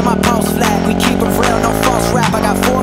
and my pulse flat. We keep it real, no false rap. I got 4